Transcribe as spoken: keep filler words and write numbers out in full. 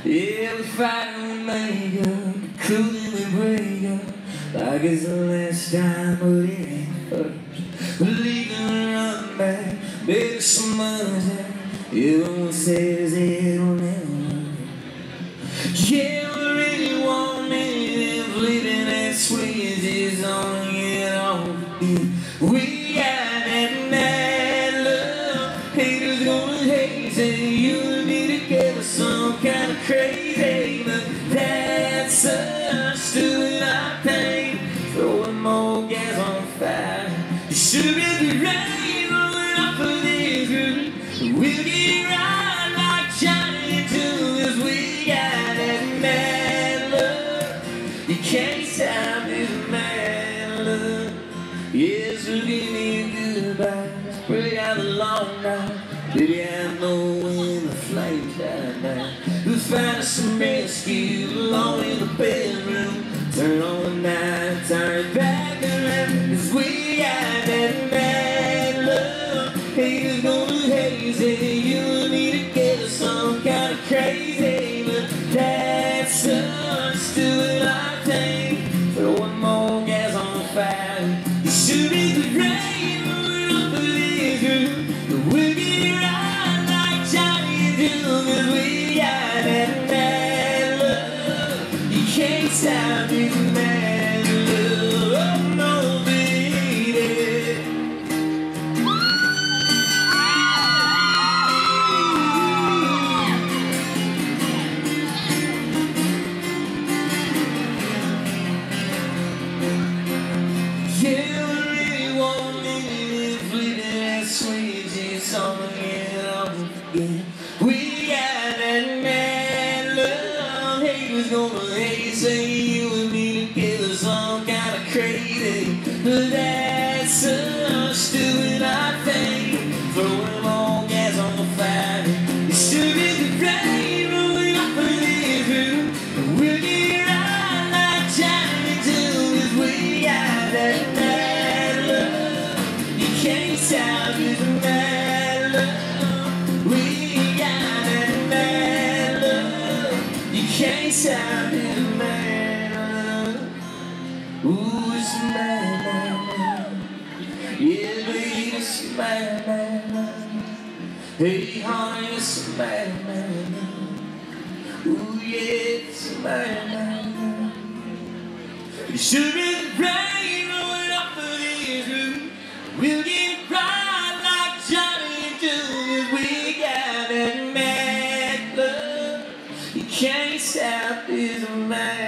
Yeah, we fight and we make up, cool and we break up, like it's the last time, but it ain't first. We leave and run back, make some money. Everyone says it'll never work. Yeah, we really want it, and flipping that switch is on and off again. We got that mad love, haters gonna hate, say you and me together, some kind of crazy, but that's us doing our thing, throwing more gas on fire. You should be the rain rolling off of this roof. We'll get right like Johnny too, 'cause we got that mad love. You can't stop this mad love. Yes, we'll give me a goodbye, spread out the long night. Baby, I know when the flames die down, we'll find us some rescue alone in the bedroom. Turn on the night, turn it back around, 'cause we got that mad love. Haters gonna hate, say you and me together, some kind of crazy, but that's us doing our thing, throwing more gas on fire. You should be the rain rolling off of this roof, but we'll get it right like Johnny do, 'cause we got that mad love. You can't stop this mad love, oh no baby. Yeah, we really want it, and flipping that switch is on and off again. We got that mad love, haters gonna hate, say you and me together, some kind of crazy, but that's us doing our thing, throwing more gas on the fire. You should be the rain rolling off of this roof, and we'll get it right like Johnny too, 'cause we got that mad love. You can't stop this mad love. We got that mad love. You can't stop this mad love. Ooh, it's mad, mad, mad. Yeah, baby, it's mad, mad, mad. Hey, honey, it's mad, mad, mad. Ooh, yeah, it's mad, mad, mad. You should be the rain rolling off of this roof. We'll get it right like Johnny do, 'cause we got that mad love. You can't stop this mad